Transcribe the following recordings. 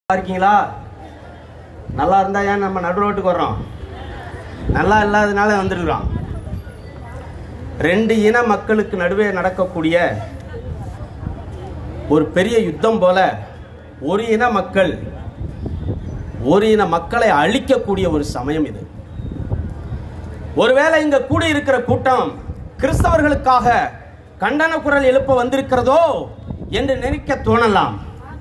இருக்கீங்களா? நல்லா இருந்தா ஏன் நம்ம நடு ரோட்டுக்கு வர்றோம்? நல்லா இல்லாதனால வந்துடுறோம். ரெண்டு இன மக்களுக்கு நடுவே நடக்கக்கூடிய ஒரு பெரிய யுத்தம் போல ஒரு இன மக்களை அழிக்கக்கூடிய ஒரு சமயம் இது. ஒருவேளை இங்க கூடியிருக்கிற கூட்டம் கிறிஸ்தவர்களுக்காக கண்டன குரல் எழுப்ப வந்திருக்கிறதோ என்று நினைக்க தோணலாம்.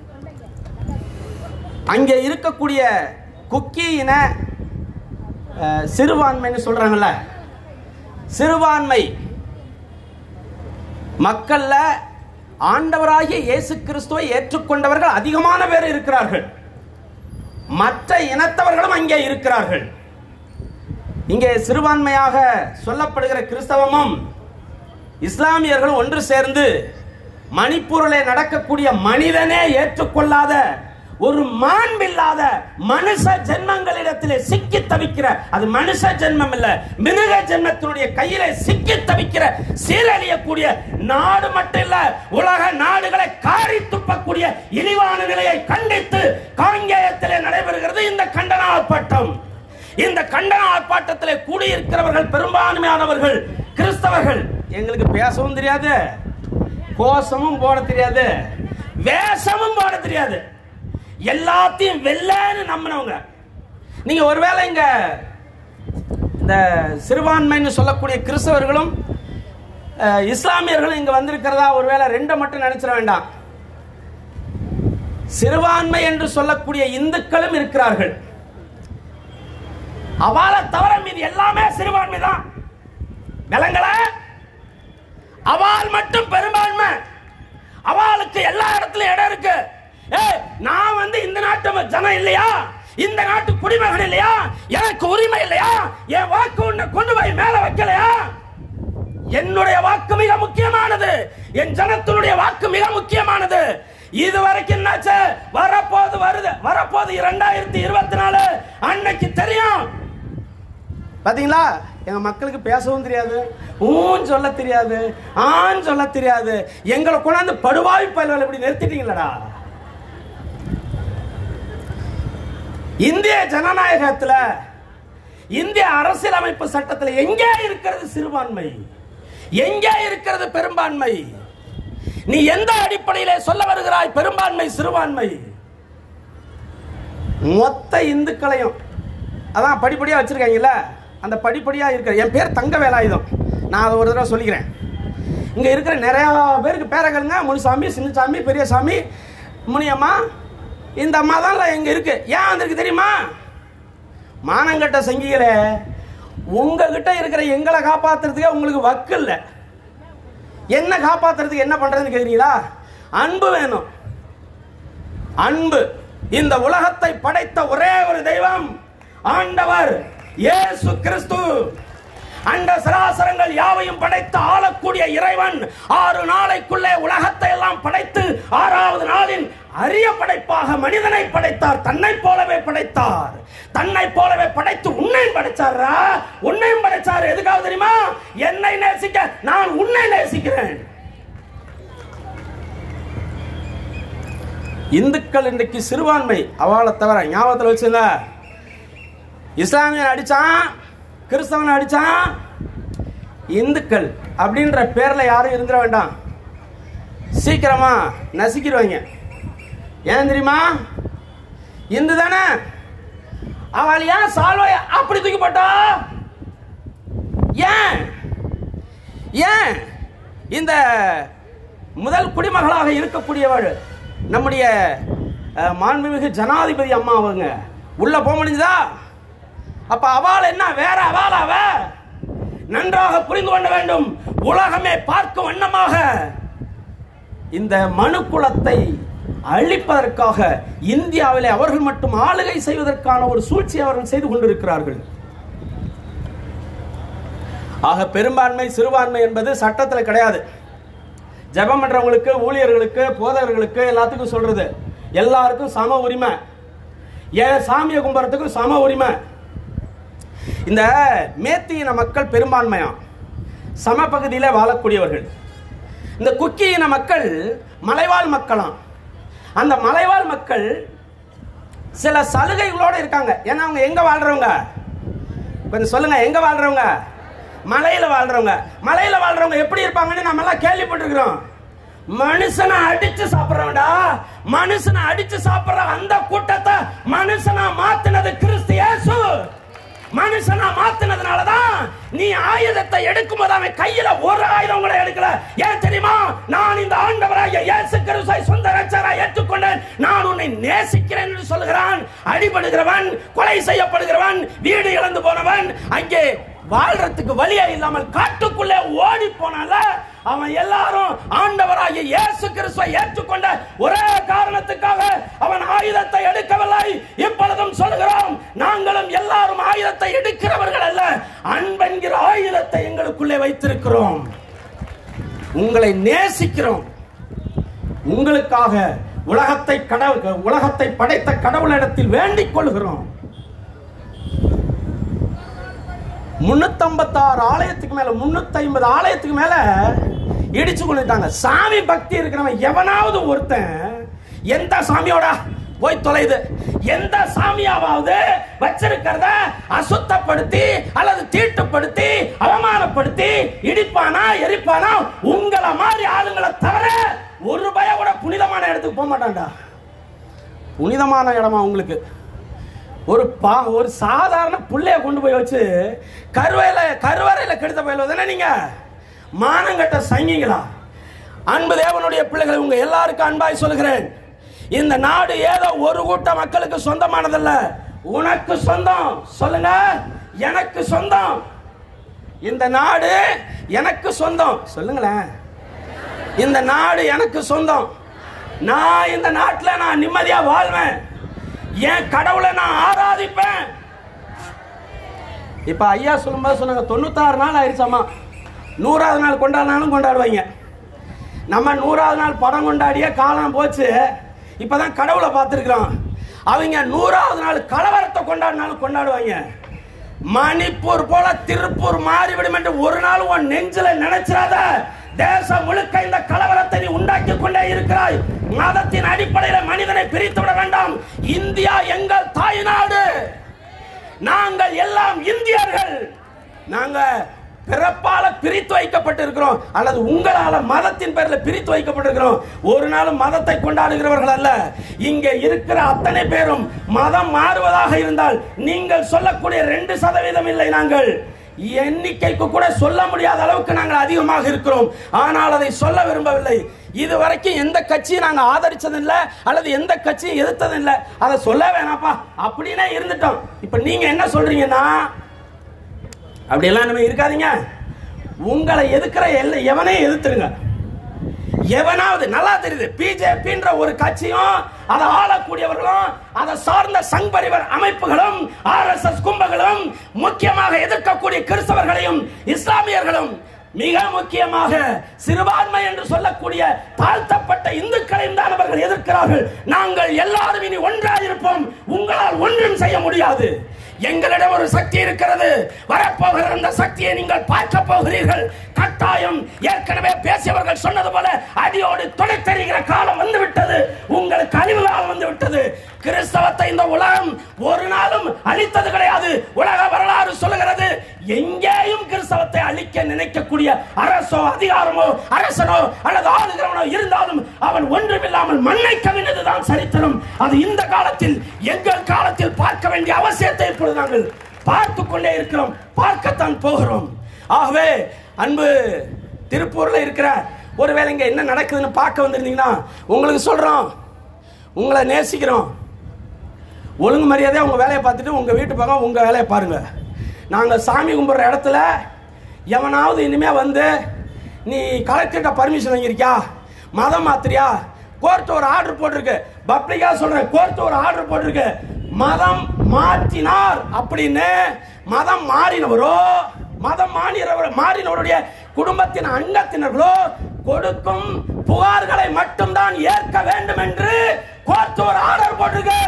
அங்கே இருக்கக்கூடிய குக்கி இன சிறுபான்மைன்னு சொல்றாங்கல்ல, சிறுபான்மை மக்கள்ல ஆண்டவராகிய இயேசு கிறிஸ்துவை ஏற்றுக்கொண்டவர்கள் அதிகமான பேர் இருக்கிறார்கள். மற்ற இனத்தவர்களும் அங்கே இருக்கிறார்கள். இங்கே சிறுபான்மையாக சொல்லப்படுகிற கிறிஸ்தவமும் இஸ்லாமியர்களும் ஒன்று சேர்ந்து மணிப்பூரிலே நடக்கக்கூடிய மனிதனே ஏற்றுக்கொள்ளாத ஒரு மாண்பில்லாத மனுஷ ஜென்மங்களிடத்திலே சிக்கி தவிக்கிற, அது மனுஷ ஜென்மம் இல்ல, மிருக ஜென்மத்தினுடைய கையிலே சிக்கி தவிக்கிற சீரழியக்கூடிய நாடு மட்டும் இல்ல, உலக நாடுகளை காரி துப்பக்கூடிய இழிவான நிலையை கண்டித்து காங்கேயத்திலே நடைபெறுகிறது இந்த கண்டன ஆர்ப்பாட்டம். இந்த கண்டன ஆர்ப்பாட்டத்திலே கூடியிருக்கிறவர்கள் பெரும்பான்மையானவர்கள் கிறிஸ்தவர்கள். எங்களுக்கு பேசவும் தெரியாது, கோஷமும் போட தெரியாது, வேஷமும் போட தெரியாது, எல்லாத்தையும் வெள்ளன்னு நம்பினவங்க. நீங்க ஒருவேளை இங்க இந்த சிறுபான்மைன்னு சொல்லக்கூடிய கிறிஸ்தவர்களும் இஸ்லாமியர்களும் இங்க வந்திருக்கிறதா ஒருவேளை ரெண்டை மட்டும் நினைச்சிட வேண்டாம். சிறுபான்மை என்று சொல்லக்கூடிய இந்துக்களும் இருக்கிறார்கள். அவளை தவிர மீது எல்லாமே சிறுபான்மை தான். விலங்கல அவள் மட்டும் பெரும்பான்மை. அவளுக்கு எல்லா இடத்துலயும் இடம் இருக்கு. நான் இந்த நாட்டு ஜனம் இல்லையா, இந்த நாட்டு குடிமகன் இல்லையா, எனக்கு உரிமை இல்லையா, என் வாக்கு உன்னை கொண்டு போய் மேல வைக்கலையா? என்னுடைய வாக்கு மிக முக்கியமானது, என் ஜனத்தினுடைய வாக்கு மிக முக்கியமானது. இதுவரைக்கும் என்னாச்சு? வரப்போது 2024 அன்னைக்கு தெரியும். பாத்தீங்களா, எங்க மக்களுக்கு பேசவும் தெரியாது, ஊன் சொல்ல தெரியாது, ஆண் சொல்ல தெரியாது. எங்களை கொண்டாந்து படுவாய் பல்வல் இப்படி நிறுத்திட்டீங்களா? இந்திய ஜனநாயகத்துல, இந்திய அரசியலமைப்பு சட்டத்தில் எங்கே இருக்கிறது சிறுபான்மை, எங்கே இருக்கிறது பெரும்பான்மை? நீ எந்த அடிப்படையிலே சொல்ல வருகிறாய் பெரும்பான்மை சிறுபான்மை? மொத்த இந்துக்களையும் அதான் படிப்படியா வச்சிருக்காங்கல்ல, அந்த படிப்படியா இருக்கிற என் பேர் தங்க வேலாயுதம். நான் அதை ஒரு தடவை சொல்லிக்கிறேன். இங்க இருக்கிற நிறைய பேருக்கு பேரங்களுங்க, முனுசாமி, சின்னசாமி, பெரியசாமி, முனியம்மா, இந்த அம்மா தான் எங்க இருக்கு. ஏன் வந்திருக்கு தெரியுமா? மானங்கட்ட சங்கிகளே, உங்ககிட்ட இருக்கிற எங்களை காப்பாத்துறதுக்கு உங்களுக்கு வக்கு இல்லை. என்ன காப்பாத்துறதுக்கு என்ன பண்றதுன்னு கேக்குறீங்களா? அன்பு வேணும். அன்பு. இந்த உலகத்தை படைத்த ஒரே ஒரு தெய்வம் ஆண்டவர் இயேசு கிறிஸ்து. அண்ட சராசரங்கள் யாவையும் படைத்து ஆளக்கூடிய இறைவன் 6 நாளைக்குள்ளே உலகத்தை எல்லாம் படைத்து 6வது நாளின் அரிய படைப்பாக மனிதனை படைத்தார். தன்னை போலவே படைத்தார். தன்னை போலவே படைத்து உன்னையும் படைச்சாரா? உன்னையும் படைச்சாரு. எதுக்காக தெரியுமா? என்னை நேசிக்க, நான் உன்னை நேசிக்கிறேன். இந்துக்கள் இன்றைக்கு சிறுபான்மை. அவளை தவிர ஞாபகத்தில் வச்சுங்க, இஸ்லாமியன் அடிச்சான், கிறிஸ்தவன் அடிச்சான், இந்துக்கள் அப்படின்ற பேர்ல யாரும் இருந்துட வேண்டாம். சீக்கிரமா நசுக்கிடுவாங்க. ஏன் தெரியுமா? இந்து தானே. அவள் ஏன் சால்வைய அப்படி தூக்கி போட்டா? ஏன் ஏன் இந்த முதல் குடிமகளாக இருக்கக்கூடியவள் நம்முடைய மாண்புமிகு ஜனாதிபதி அம்மா அவங்க உள்ள போக முடிஞ்சதா? அப்ப அவள் என்ன வேற அவளாவ? நன்றாக புரிந்து கொள்ள வேண்டும். உலகமே பார்க்கும் வண்ணமாக இந்த மனு குலத்தை அழிப்பதற்காக இந்தியாவிலே அவர்கள் மட்டும் ஆளுகை செய்வதற்கான ஒரு சூழ்ச்சி அவர்கள் செய்து கொண்டிருக்கிறார்கள். ஆக பெரும்பான்மை சிறுபான்மை என்பது சட்டத்தில் கிடையாது. ஜெபம் பண்றவங்களுக்கு, ஊழியர்களுக்கு, போதகர்களுக்கு எல்லாத்துக்கும் சொல்றது, எல்லாருக்கும் சம உரிமை. ஏன் சாமியை கும்புறதுக்கும் சம உரிமை. இந்த மேத்தியின மக்கள் பெரும்பான்மையா சம பகுதியில் வாழக்கூடியவர்கள். இந்த குக்கி இன மக்கள் மலைவாழ் மக்களாம். அந்த மலைவாழ் மக்கள் சில சலுகைகளோட இருக்காங்க. ஏன்னா அவங்க எங்க வாழ்றவங்க? கொஞ்சம் சொல்லுங்க, எங்க வாழ்றவங்க? மலையில வாழ்றவங்க. மலையில வாழ்றவங்க எப்படி இருப்பாங்கன்னு நம்ம எல்லாம் கேள்விப்பட்டிருக்கிறோம். மனுஷனை அடிச்சு சாப்பிடுறவன்டா. மனுஷனை அடிச்சு சாப்பிடுற அந்த கூட்டத்தை மனுஷனா மாத்தினது கிறிஸ்து இயேசு. மனுஷனா மாத்தினதுனாலதான் நீ ஆயுதத்தை எடுக்கும் போது அவன் கையில ஒரு ஆயுதம் கூட எடுக்கல. ஏன் தெரியுமா? நான் இந்த ஆண்டவராகிய இயேசு கிறிஸ்துவை சொந்த இரட்சகராய் ஏற்றுக்கொண்டேன், நான் உன்னை நேசிக்கிறேன் என்று சொல்கிறான். அடிபடுகிறவன், கொலை செய்யப்படுகிறவன், வீடு இழந்து போனவன், அங்கே வாழ்றதுக்கு வழியே இல்லாமல் காட்டுக்குள்ளே ஓடி போனால அவன் எல்லாரும் ஆண்டவராகிய இயேசு கிறிஸ்துவை ஏற்றுக்கொண்ட ஒரே காரணத்துக்காக அவன் ஆயுதத்தை எடுக்கவில்லை. இப்பொழுதும் சொல்கிறோம், நாங்களும் எல்லாரும் ஆயுதத்தை எடுக்கிறவர்கள் அல்ல, அன்பென்கிற ஆயுதத்தை எங்களுக்குள்ளே வைத்திருக்கிறோம். உங்களை நேசிக்கிறோம். உங்களுக்காக உலகத்தை படைத்த கடவுளிடத்தில் வேண்டிக் கொள்கிறோம். 356 ஆலயத்துக்கு மேல, 350 ஆலயத்துக்கு மேல இடிச்சு கொண்டுட்டாங்க. சாமி பக்தி இருக்கிறவன் எவனாவது ஒருத்தன் எந்த சாமியோட போய் தொலைது, எந்த சாமியாவது வச்சிருக்கிறத அசுத்தப்படுத்தி அல்லது தீட்டுப்படுத்தி அவமானப்படுத்தி இடிப்பானா எரிப்பானா? உங்களை மாதிரி ஆளுங்களை தவிர ஒரு பய கூட புனிதமான இடத்துக்கு போக மாட்டான்டா. புனிதமான இடமா உங்களுக்கு? ஒரு சாதாரண புள்ளைய கொண்டு போய் வச்சு கருவறையில கெடுத்த போயிடுவதுன்னா நீங்க மானங்கட்ட சங்கிங்களா? அன்பு தேவனுடைய பிள்ளைகளை, உங்க எல்லாருக்கும் அன்பாய் சொல்கிறேன், இந்த நாடு ஏதோ ஒரு கூட்ட மக்களுக்கு சொந்தமானதல்ல, உனக்கு சொந்தம். சொல்லுங்க, எனக்கு சொந்தம். இந்த நாடு எனக்கு சொந்தம். சொல்லுங்களேன், இந்த நாடு எனக்கு சொந்தம். நான் இந்த நாட்டில் நான் நிம்மதியா வாழ்வேன், என் கடவுளை நான் ஆராதிப்பேன். இப்ப ஐயா சொல்லும்போது சொன்னாங்க 96 நாள் ஆயிடுச்சாமா. 100வது நாள் கொண்டாடினாலும் கொண்டாடுவாங்க. நம்ம 100வது நாள் படம் கொண்டாடிய காலம் போச்சு. இப்பதான் கடவுளை பார்த்துருக்கிறோம். அவங்க 100வது நாள் கலவரத்தை கொண்டாடினாலும் கொண்டாடுவாங்க. மணிப்பூர் போல திருப்பூர் மாறிவிடும் என்று ஒரு நாள் உன் நெஞ்சில நினைச்சிடாத. தேசம் முழுக்க இந்த கலவரத்தை நீ உண்டாக்கி கொண்டே இருக்கிறாய். மதத்தின் அடிப்படையில் மனிதனை பிரித்து விட வேண்டாம். இந்தியா எங்கள் தாய் நாடு. நாங்கள் எல்லாம் இந்தியர்கள். நாங்க பிறப்பால பிரித்து வைக்கப்பட்டிருக்கிறோம், அல்லது உங்களால மதத்தின் பேரில் பிரித்து வைக்கப்பட்டிருக்கிறோம். ஒரு நாளும் மதத்தை கொண்டாடுகிறவர்கள் அல்ல. இங்கே இருக்கிற அத்தனை பேரும் மதம் மாறுவதாக இருந்தால் நீங்கள் சொல்லக்கூடிய 2% இல்லை. நாங்கள் எண்ணிக்கைக்கு கூட சொல்ல முடியாத அளவுக்கு நாங்கள் அதிகமாக இருக்கிறோம். ஆனால் அதை சொல்ல விரும்பவில்லை. இதுவரைக்கும் எந்த கட்சியை நாங்க ஆதரிச்சதில்லை அல்லது எந்த கட்சியை எதிர்த்ததில்லை. அதை சொல்ல வேணாப்பா அப்படின்னே இருந்துட்டோம். இப்ப நீங்க என்ன சொல்றீங்கன்னா, அப்படியெல்லாம் நம்ம இருக்காதீங்க. உங்களை எதிர்க்கிற எவனையும் எதிர்த்துருங்க. எவனாவது நல்லா தெரியுது, பிஜேபின்ற ஒரு கட்சியும் அதை ஆளக்கூடியவர்களும் அதை சார்ந்த சங் பரிவார் அமைப்புகளும் RSS கும்பங்களும் முக்கியமாக எதிர்க்கக்கூடிய கிறிஸ்தவர்களையும் இஸ்லாமியர்களும் மிக முக்கியமாக சிறுபான்மை என்று சொல்லக்கூடிய தாழ்த்தப்பட்ட இந்துக்களையும் தான் அவர்கள் எதிர்க்கிறார்கள். நாங்கள் எல்லாரும் இனி ஒன்றாயிருப்போம். உங்களால் ஒன்றும் செய்ய முடியாது. எங்களிடம் ஒரு சக்தி இருக்கிறது. வரப்போகிற அந்த சக்தியை நீங்கள் பார்க்க போகிறீர்கள். கட்டாயம் ஏற்கனவே பேசியவர்கள் சொன்னது போல அடியோடு தொலைத்தெறிகிற காலம் வந்துவிட்டது. உங்களுக்கு அழிவு காலம் வந்துவிட்டது. கிறிஸ்தவத்தை இந்த உலகம் ஒரு நாளும் அழித்தது கிடையாது. உலக வரலாறு சொல்லுகிறது, எங்கேயும் கிறிஸ்தவத்தை அழிக்க நினைக்கக்கூடிய அரசோ அதிகாரமோ அரசனோ அல்லது ஆளுகிறவனோ இருந்தாலும் அவன் ஒன்றுமில்லாமல் மண்ணை கவிழ்ந்ததுதான் சரித்திரம். அது இந்த காலத்தில் எங்கள் காலத்தில் பார்க்க வேண்டிய அவசியத்தை இப்பொழுது நாங்கள் பார்த்து கொண்டே இருக்கிறோம், பார்க்கத்தான் போகிறோம். ஆகவே அன்பு திருப்பூர்ல இருக்கிற ஒருவேளை இங்க என்ன நடக்குதுன்னு பார்க்க வந்திருந்தீங்கன்னா உங்களுக்கு சொல்றோம், உங்களை நேசிக்கிறோம். ஒழுங்கு மரியாதையா உங்க வேலையை பார்த்துட்டு உங்க வீட்டு பக்கம் உங்க வேலையை பாருங்க. நாங்க சாமி கும்பிட்ற இடத்துல எவனாவது இனிமே வந்து நீ கலெக்டர்கிட்ட பர்மிஷன் வாங்கியிருக்கியா, மதம் மாத்திரியா, கோர்ட் ஒரு ஆர்டர் போட்டிருக்கு, பப்ளிக்கா சொல்றேன், கோர்ட் ஒரு ஆர்டர் போட்டிருக்கு, மதம் மாற்றினார் அப்படின்னு மதம் மாறினவரோ மதம் மாறினவருடைய குடும்பத்தின் அங்கத்தினர்களோ கொடுக்கும் புகார்களை மட்டும்தான் ஏற்க வேண்டும் என்று கோர்ட் ஒரு ஆர்டர் போட்டிருக்கு.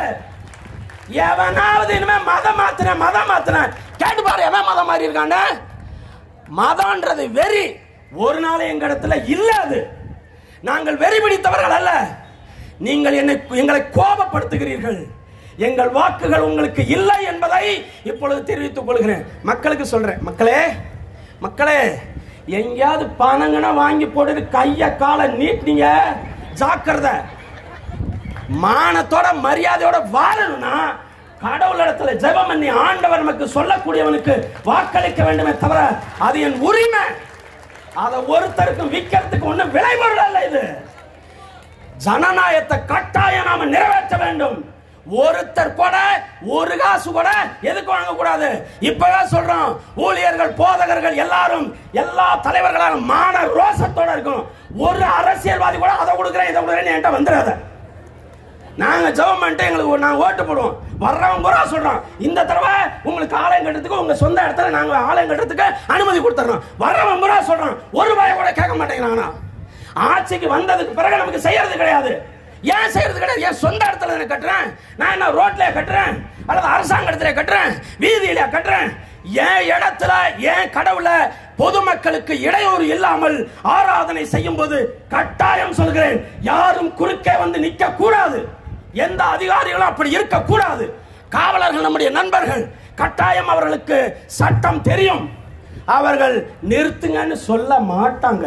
எவனாவது இனிமே மதம் மாத்தின கேட்டு பாரு, எவன் மதம் மாறி இருக்காண்ட. மதம்ன்றது வெறி ஒரு நாள் எங்க இடத்துல இல்லாது. நாங்கள் வெறி பிடித்தவர்கள் அல்ல. நீங்கள் எங்களை கோபப்படுத்துகிறீர்கள், எங்கள் வாக்குகள் உங்களுக்கு இல்லை என்பதை இப்பொழுது தெரிவித்துக் கொள்கிறேன். மக்களுக்கு சொல்றேன், மக்களே எங்கேயாவது பணங்கனா வாங்கி போட்டு கைய காலை நீட்டினீங்க, ஜாக்கிரதை. மானத்தோட மரியாதையோட வாழணும்னா கடவுள் இடத்துல ஜெபம் பண்ணி ஆண்டவர் நமக்கு சொல்லக்கூடியவனுக்கு வாக்களிக்க வேண்டுமே தவிர அது என் உரிமை. அதை ஒருத்தருக்கும் விற்கிறதுக்கு ஒன்றும் விளைபொருள் அல்ல. இது ஜனநாயகத்தை கட்டாயம் நாம நிறைவேற்ற வேண்டும். ஒருத்தர் கூட ஒரு காசு கூட எதுக்கு வாங்க கூடாது. இப்பவே சொல்றோம், ஊழியர்கள் போதகர்கள் எல்லாரும் எல்லா தலைவர்களாலும் மான ரோசத்தோட இருக்கும். ஒரு அரசியல்வாதி கூட அதை கொடுக்குறேன் இதை கொடுக்குறேன்னு என்கிட்ட வந்துடாத. நாங்க ஜெபம் பண்ணிட்டு எங்களுக்கு நாங்க ஓட்டு போடுவோம். வர்றவங்க பூரா சொல்றோம், இந்த தடவை உங்களுக்கு ஆலயம் கட்டுறதுக்கு உங்க சொந்த இடத்துல நாங்க ஆலயம் கட்டுறதுக்கு அனுமதி கொடுத்துறோம். வர்றவங்க பூரா சொல்றோம், ஒரு ரூபாய் கூட கேட்க மாட்டேங்கிறாங்க. ஆட்சிக்கு வந்ததுக்கு பிறகு நமக்கு செய்யறது கிடையாது. ஏன் செய்யறது கிடையாது? என் சொந்த இடத்துல கட்டுறேன், நான் என்ன ரோட்ல கட்டுறேன் அல்லது அரசாங்க இடத்துல கட்டுறேன், வீதியில கட்டுறேன். என் இடத்துல என் கடவுள பொதுமக்களுக்கு இடையூறு இல்லாமல் ஆராதனை செய்யும் போது கட்டாயம் சொல்கிறேன், யாரும் குறுக்கே வந்து நிற்க கூடாது. எந்த அதிகாரிகளும் அப்படி இருக்க கூடாது. காவலர்கள் நம்முடைய நண்பர்கள், கட்டாயம் அவர்களுக்கு சட்டம் தெரியும். அவர்கள் நிறுத்துங்கன்னு சொல்ல மாட்டாங்க.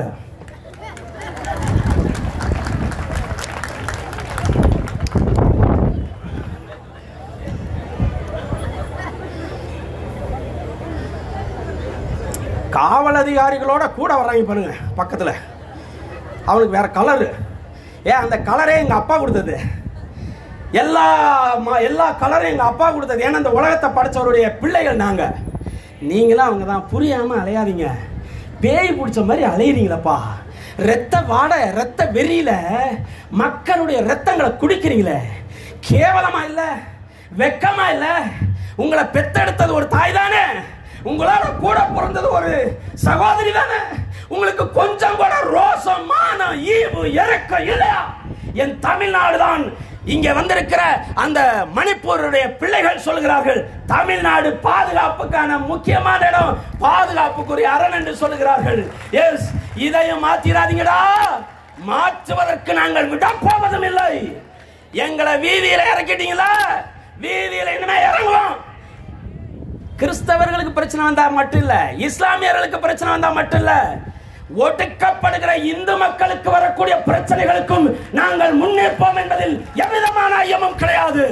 காவல் அதிகாரிகளோட கூட வர்றாங்க பாருங்க பக்கத்துல. அவனுக்கு வேற கலரு. அந்த கலரே எங்க அப்பா கொடுத்தது. எல்லா கலரும் எங்க அப்பா கொடுத்தது. ஏன்னா அந்த உலகத்தை படைச்சவருடைய பிள்ளைகள் நாங்க. நீங்களும் அவங்க தான். புரியாம அலையாதீங்க. பேய் பிடிச்ச மாதிரி அலையிறீங்களப்பா. ரத்த வாடை ரத்த வெறியில மக்களுடைய ரத்தங்களை குடிக்கிறீங்களே, கேவலமா இல்ல? வெக்கமா இல்ல? உங்களை பெத்தெடுத்தது ஒரு தாய் தானே, உங்களோட கூட பிறந்தது ஒரு சகோதரி தானே. உங்களுக்கு கொஞ்சம் கூட ரோசம் மானம் ஈவு இறக்கம் இல்லையா? என் தமிழ்நாடு தான். இங்க வந்திருக்கிற அந்த மணிப்பூருடைய பிள்ளைகள் சொல்கிறார்கள், தமிழ்நாடு பாதுகாப்புக்கான முக்கியமான இடம், பாதுகாப்புக்குரிய அரண் என்று சொல்கிறார்கள். எஸ், இதையும் மாத்திராதீங்கடா. மாற்றுவதற்கு நாங்கள் விட போவதும் இல்லை. எங்களை வீதியில இறக்கிட்டீங்களா? வீதியில இனிமே இறங்குவோம். கிறிஸ்தவர்களுக்கு பிரச்சனை வந்தா மட்டும் இல்ல, இஸ்லாமியர்களுக்கு பிரச்சனை வந்தா மட்டும் இல்ல, ஒடுக்கப்படுகிற இந்து மக்களுக்கு வரக்கூடிய பிரச்சனைகளுக்கும் நாங்கள் முன்னேற்போம் என்பதில் எவ்விதமான ஐயமும் கிடையாது.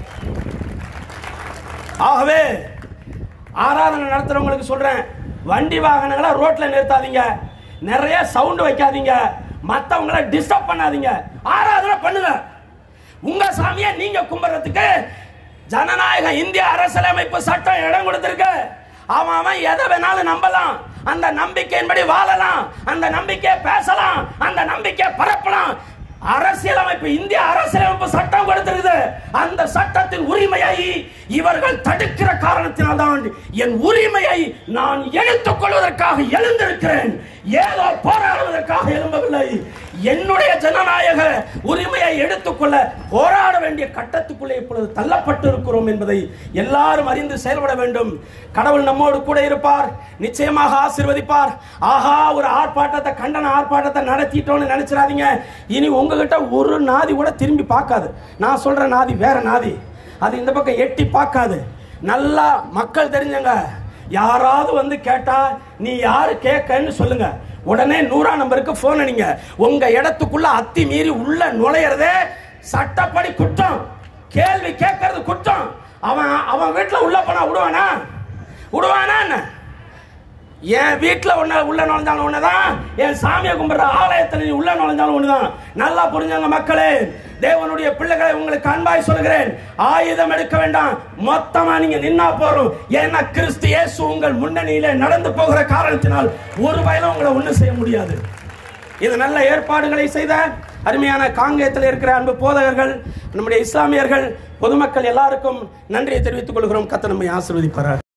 ஆகவே ஆராதனை நடத்துறவங்களுக்கு சொல்றேன், வண்டி வாகனங்களை ரோட்ல நிறுத்தாதீங்க, நிறைய சவுண்ட் வைக்காதீங்க, மற்றவங்களை டிஸ்டர்ப் பண்ணாதீங்க. ஆராதனை பண்ணுங்க. உங்க சாமியை நீங்க கும்பிடுறதுக்கு ஜனநாயக இந்திய அரசியலமைப்பு சட்டம் இடம் கொடுத்திருக்கு. அவன் எதை வேணாலும் நம்பலாம், அந்த நம்பிக்கையின்படி வாழலாம், அந்த நம்பிக்கையை பேசலாம், அந்த நம்பிக்கையை பரப்பலாம். அரசியலமைப்பு இந்திய அரசியலமைப்பு சட்டம் கொடுத்திருக்குது. அந்த சட்டத்தின் உரிமையை இவர்கள் தடுக்கிற காரணத்தினால்தான் என் உரிமையை நான் எடுத்துக் கொள்வதற்காக எழுந்திருக்கிறேன். ஏதோ போராடுவதற்காக எழும்பவில்லை. என்னுடைய ஜனநாயக உரிமையை எடுத்துக்கொள்ள போராட வேண்டிய கட்டத்துக்குள்ளே இப்பொழுது தள்ளப்பட்டு இருக்கிறோம் என்பதை எல்லாரும் அறிந்து செயல்பட வேண்டும். கடவுள் நம்மோடு கூட இருப்பார், நிச்சயமாக ஆசீர்வதிப்பார். ஆஹா, ஒரு ஆர்ப்பாட்டத்தை கண்டன ஆர்ப்பாட்டத்தை நடத்திட்டோம்னு நினைச்சிடாதீங்க. இனி உங்ககிட்ட ஒரு நாதி கூட திரும்பி பார்க்காது. நான் சொல்ற நாதி வேற நாதி, அது இந்த பக்கம் எட்டி பார்க்காது. நல்லா மக்கள் தெரிஞ்சங்க. யாராவது வந்து கேட்டா நீ யாரு கேட்கன்னு சொல்லுங்க, உடனே 100 நம்பருக்கு போன் அடிங்க. உங்க இடத்துக்குள்ள அத்தி மீறி உள்ள நுழையிறதே சட்டப்படி குற்றம். கேள்வி கேட்கறது குற்றம். அவன் வீட்டுல உள்ள போனா விடுவானா? என் வீட்டில் உள்ள நுழைஞ்சாலும் ஒண்ணுதான், என் சாமியை கும்பிடுற ஆலயத்தில் நீ உள்ள நுழைஞ்சாலும் ஒண்ணுதான். நல்லா புரிஞ்சாங்க மக்களே. தேவனுடைய பிள்ளைகளை உங்களுக்கு அன்பாய் சொல்கிறேன், ஆயுதம் எடுக்க வேண்டாம், மொத்தமா நீங்க நின்னா போறோம். ஏன்னா கிறிஸ்து இயேசு உங்கள் முன்னணியிலே நடந்து போகிற காரணத்தினால் ஒரு வயலும் உங்களை ஒண்ணும் செய்ய முடியாது. இது நல்ல ஏற்பாடுகளை செய்த அருமையான காங்கேயத்தில் இருக்கிற அன்பு போதகர்கள், நம்முடைய இஸ்லாமியர்கள், பொதுமக்கள் எல்லாருக்கும் நன்றியை தெரிவித்துக் கொள்கிறோம். கர்த்தர் நம்மை ஆசீர்வதிப்பார்.